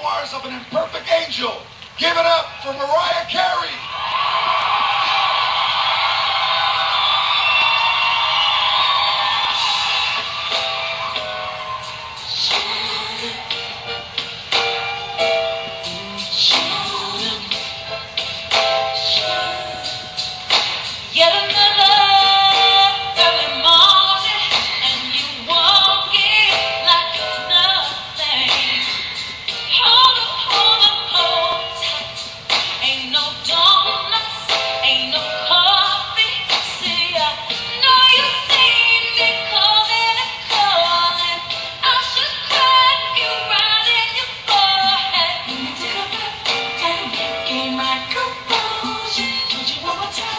Memoirs of an Imperfect Angel. Give it up for Mariah Carey. Yet another early morning, and you walk in like it's nothing. Hold tight. Ain't no donuts, ain't no coffee. See, I know you see me calling and calling. I should crack you right in your forehead. Take a breath and gain my composure. Don't you one more time?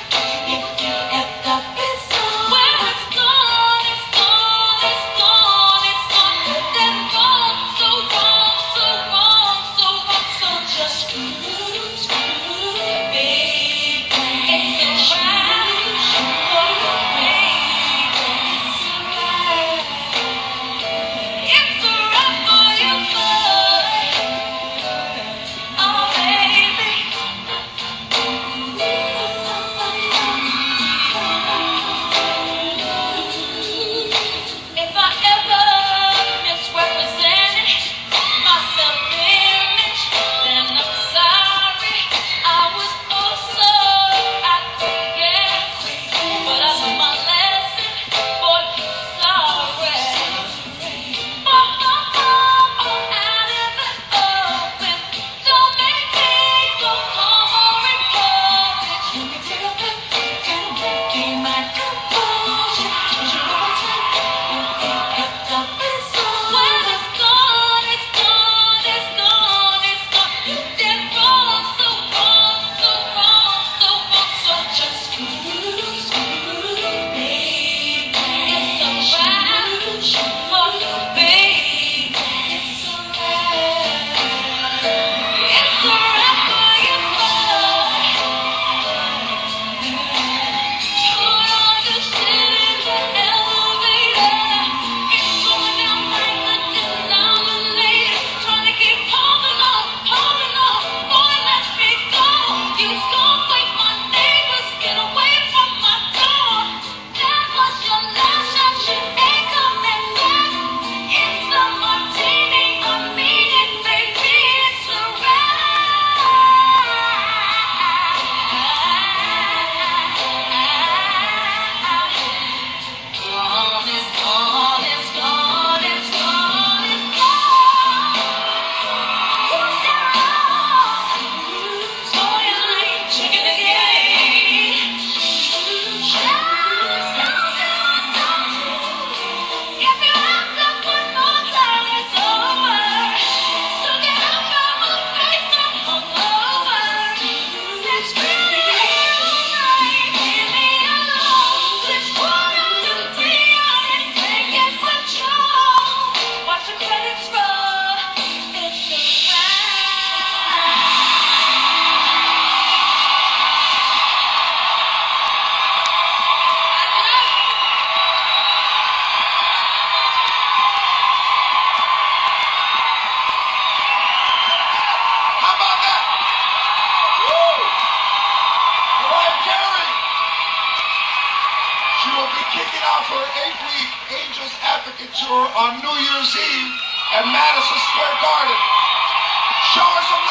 Kicking off her 8-week Angels Advocate Tour on New Year's Eve at Madison Square Garden. Show us some